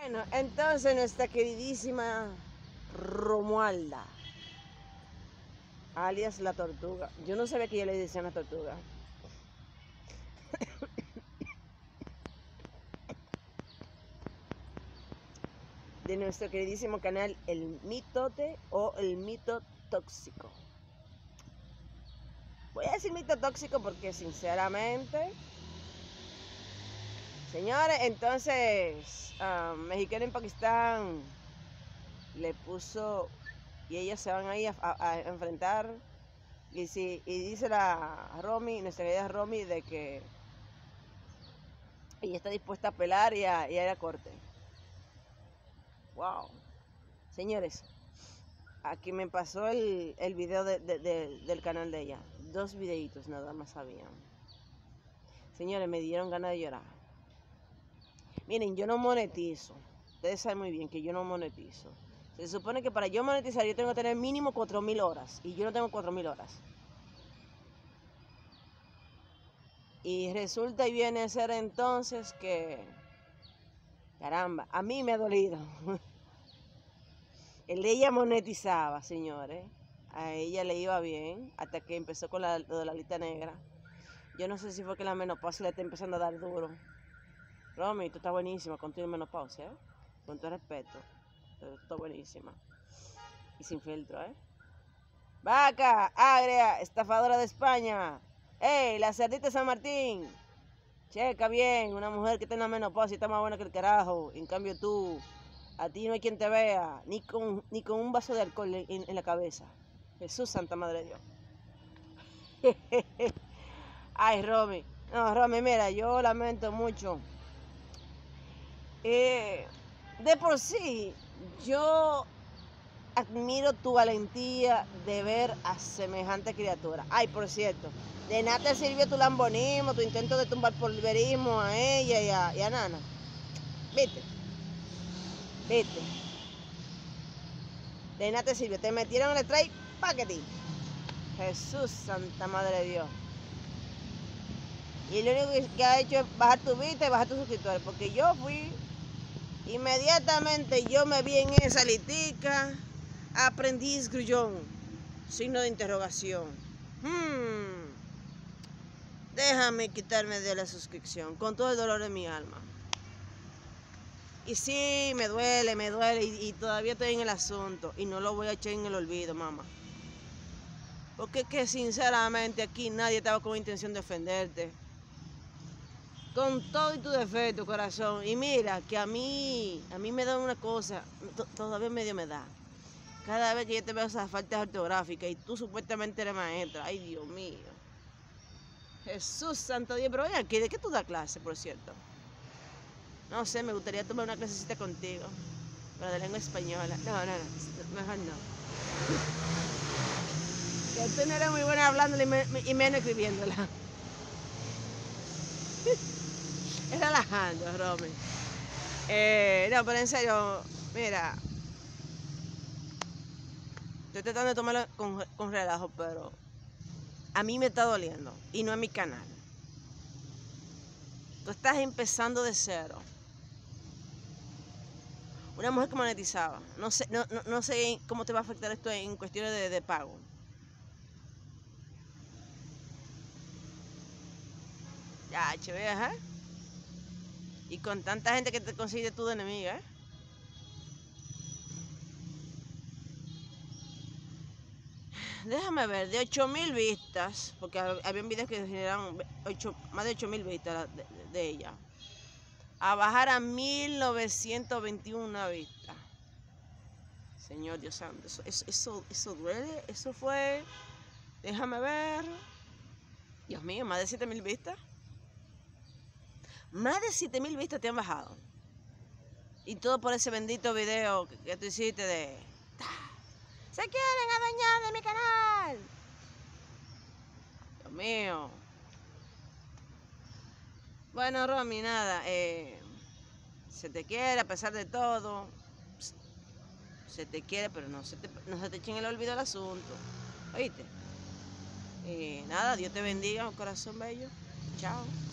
Bueno, entonces nuestra queridísima Romualda, alias la tortuga. Yo no sabía que ella le decían la tortuga. De nuestro queridísimo canal El Mitote o El Mito Tóxico. Voy a decir mito tóxico porque sinceramente, señores, entonces mexicano en Pakistán le puso y ellos se van ahí a enfrentar y dice la Romy, nuestra querida Romy, de que ella está dispuesta a apelar y a ir a corte. Wow. Señores, aquí me pasó el video del canal de ella. 2 videitos nada más habían. Señores, me dieron ganas de llorar. Miren, yo no monetizo. Ustedes saben muy bien que yo no monetizo. Se supone que para yo monetizar yo tengo que tener mínimo 4.000 horas. Y yo no tengo 4.000 horas. Y resulta y viene a ser entonces que... Caramba, a mí me ha dolido. Ella monetizaba, señores. A ella le iba bien hasta que empezó con lo de la lista negra. Yo no sé si fue que la menopausia le está empezando a dar duro. Romy, tú estás buenísima con tu menopausia, ¿eh? Con todo respeto. Tú estás buenísima. Y sin filtro, ¿eh? Vaca, agria, estafadora de España. ¡Ey, la cerdita de San Martín! Checa bien, una mujer que tiene la menopausia está más buena que el carajo. En cambio tú, a ti no hay quien te vea, ni con un vaso de alcohol en la cabeza. Jesús, Santa Madre de Dios. Ay, Romy. No, Romy, mira, yo lamento mucho. De por sí, yo admiro tu valentía de ver a semejante criatura. Ay, por cierto, de nada te sirvió tu lambonismo, tu intento de tumbar pulverismo a ella y a Nana. Viste. De nada te sirvió. Te metieron en el strike paquete. Jesús, Santa Madre de Dios. Y lo único que ha hecho es bajar tu vista y bajar tus suscriptores. Porque yo fui, inmediatamente yo me vi en esa litica. Aprendiz grullón. Signo de interrogación. Déjame quitarme de la suscripción con todo el dolor de mi alma. Y sí, me duele y todavía estoy en el asunto y no lo voy a echar en el olvido, mamá. Porque es que sinceramente aquí nadie estaba con intención de ofenderte. Con todo y tu defecto, corazón. Y mira, que a mí me da una cosa, todavía medio me da. Cada vez que yo te veo esas faltas ortográficas y tú supuestamente eres maestra. Ay, Dios mío. Jesús, santo Dios. Pero oye, aquí, ¿de qué tú das clase, por cierto? No sé, me gustaría tomar una clasecita contigo. Pero de lengua española. No, mejor no. Que tú no eres muy buena hablándola y menos escribiéndola. Es relajando, Romy. No, pero en serio, mira. Estoy tratando de tomarlo con relajo, pero a mí me está doliendo. Y no a mi canal. Tú estás empezando de cero. Una mujer que monetizaba. No sé cómo te va a afectar esto en cuestiones de pago. Ya, chévere, ¿eh? Y con tanta gente que te consigue tú de enemiga, ¿eh? Déjame ver, de 8.000 vistas, porque había videos que generaron más de 8.000 vistas de ella, a bajar a 1.921 vistas. Señor Dios santo, eso duele, eso fue, déjame ver, Dios mío, más de 7.000 vistas. Más de 7.000 vistas te han bajado. Y todo por ese bendito video que tú hiciste de... ¡Se quieren adueñar de mi canal! Dios mío. Bueno, Romy, nada. Se te quiere a pesar de todo. Se te quiere, pero no se te eche en el olvido el asunto. ¿Oíste? Nada, Dios te bendiga, corazón bello. Chao.